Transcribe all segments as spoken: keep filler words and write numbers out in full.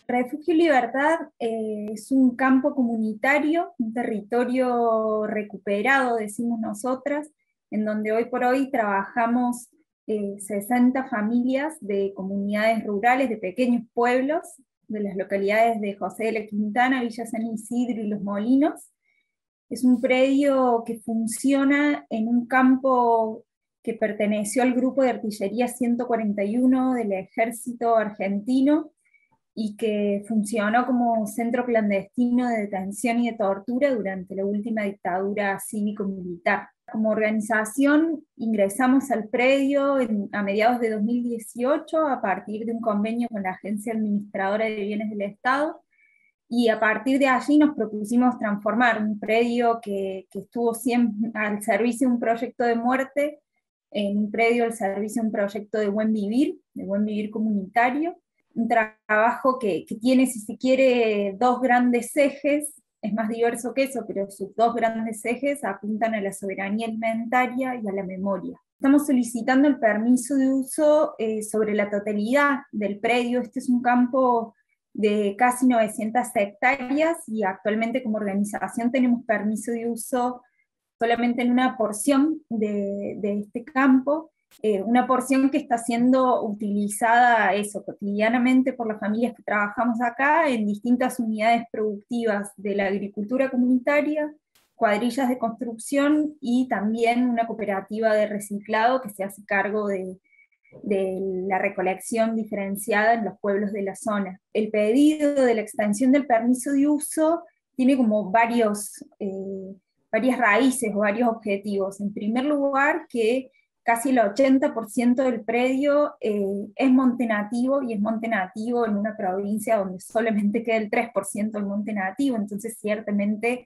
Refugio Libertad eh, es un campo comunitario, un territorio recuperado, decimos nosotras, en donde hoy por hoy trabajamos eh, sesenta familias de comunidades rurales, de pequeños pueblos, de las localidades de José de la Quintana, Villa San Isidro y Los Molinos. Es un predio que funciona en un campo que perteneció al Grupo de Artillería ciento cuarenta y uno del Ejército Argentino, y que funcionó como centro clandestino de detención y de tortura durante la última dictadura cívico-militar. Como organización ingresamos al predio en, a mediados de dos mil dieciocho a partir de un convenio con la Agencia Administradora de Bienes del Estado, y a partir de allí nos propusimos transformar un predio que, que estuvo siempre al servicio de un proyecto de muerte en un predio al servicio de un proyecto de buen vivir, de buen vivir comunitario. Un trabajo que, que tiene, si se quiere, dos grandes ejes, es más diverso que eso, pero sus dos grandes ejes apuntan a la soberanía alimentaria y a la memoria. Estamos solicitando el permiso de uso eh, sobre la totalidad del predio. Este es un campo de casi novecientas hectáreas y actualmente como organización tenemos permiso de uso solamente en una porción de, de este campo, eh, una porción que está siendo utilizada eso, cotidianamente por las familias que trabajamos acá en distintas unidades productivas de la agricultura comunitaria, cuadrillas de construcción y también una cooperativa de reciclado que se hace cargo de, de la recolección diferenciada en los pueblos de la zona. El pedido de la extensión del permiso de uso tiene como varios, eh, varias raíces o varios objetivos. En primer lugar, que casi el ochenta por ciento del predio eh, es monte nativo, y es monte nativo en una provincia donde solamente queda el tres por ciento del monte nativo, entonces ciertamente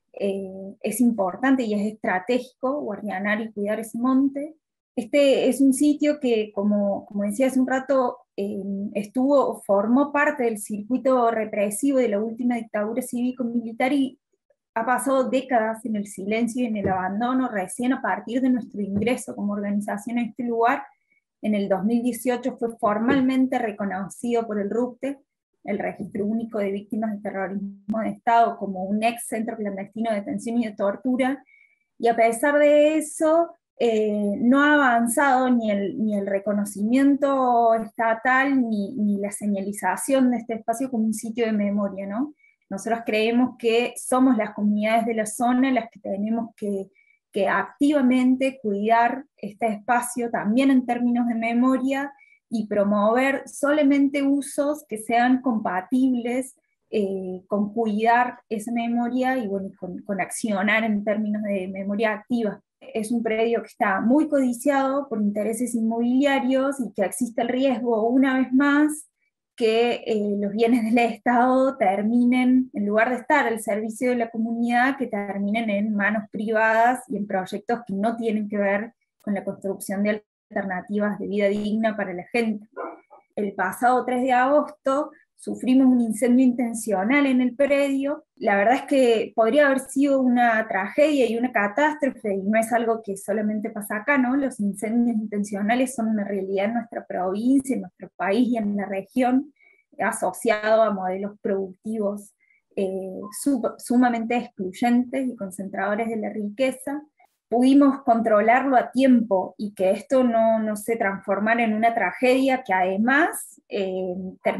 eh, es importante y es estratégico guardianar y cuidar ese monte. Este es un sitio que, como, como decía hace un rato, eh, estuvo, formó parte del circuito represivo de la última dictadura cívico-militar y ha pasado décadas en el silencio y en el abandono. Recién a partir de nuestro ingreso como organización a este lugar, en el dos mil dieciocho fue formalmente reconocido por el RUCTE, el Registro Único de Víctimas de Terrorismo de Estado, como un ex centro clandestino de detención y de tortura, y a pesar de eso, eh, no ha avanzado ni el, ni el reconocimiento estatal, ni, ni la señalización de este espacio como un sitio de memoria, ¿no? Nosotros creemos que somos las comunidades de la zona las que tenemos que, que activamente cuidar este espacio también en términos de memoria y promover solamente usos que sean compatibles eh, con cuidar esa memoria y bueno, con, con accionar en términos de memoria activa. Es un predio que está muy codiciado por intereses inmobiliarios y que existe el riesgo, una vez más, que eh, los bienes del Estado terminen, en lugar de estar al servicio de la comunidad, que terminen en manos privadas y en proyectos que no tienen que ver con la construcción de alternativas de vida digna para la gente. El pasado tres de agosto sufrimos un incendio intencional en el predio. La verdad es que podría haber sido una tragedia y una catástrofe, y no es algo que solamente pasa acá, ¿no? Los incendios intencionales son una realidad en nuestra provincia, en nuestro país y en la región, asociado a modelos productivos eh, sumamente excluyentes y concentradores de la riqueza. Pudimos controlarlo a tiempo y que esto no, no se transformara en una tragedia que además eh,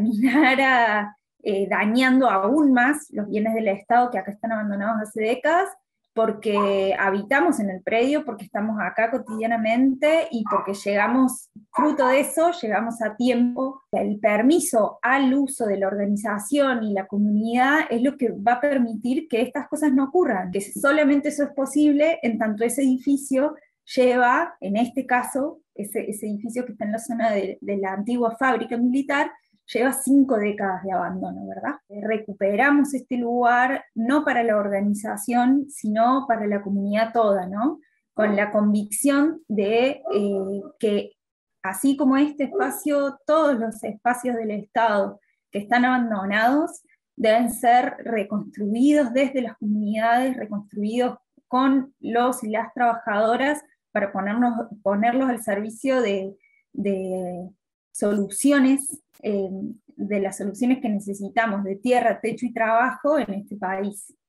terminara eh, dañando aún más los bienes del Estado que acá están abandonados hace décadas, porque habitamos en el predio, porque estamos acá cotidianamente y porque llegamos, fruto de eso, llegamos a tiempo. El permiso al uso de la organización y la comunidad es lo que va a permitir que estas cosas no ocurran, que solamente eso es posible en tanto ese edificio lleva, en este caso, ese, ese edificio que está en la zona de, de la antigua fábrica militar, lleva cinco décadas de abandono, ¿verdad? Recuperamos este lugar no para la organización, sino para la comunidad toda, ¿no? Con la convicción de eh, que así como este espacio, todos los espacios del Estado que están abandonados deben ser reconstruidos desde las comunidades, reconstruidos con los y las trabajadoras para ponernos, ponerlos al servicio de, de soluciones Eh, de las soluciones que necesitamos de tierra, techo y trabajo en este país.